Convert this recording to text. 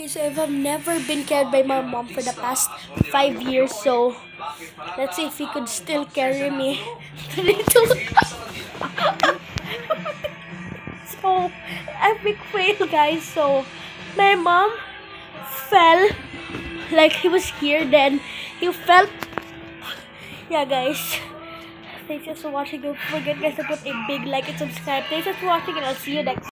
Okay, so I've never been carried by my mom for the past 5 years, so let's see if he could still carry me. So, epic fail, guys. So, my mom fell, like he was here, then he fell. Yeah, guys. Thanks for watching. Don't forget, guys, to put a big like and subscribe. Thanks for watching, and I'll see you next time.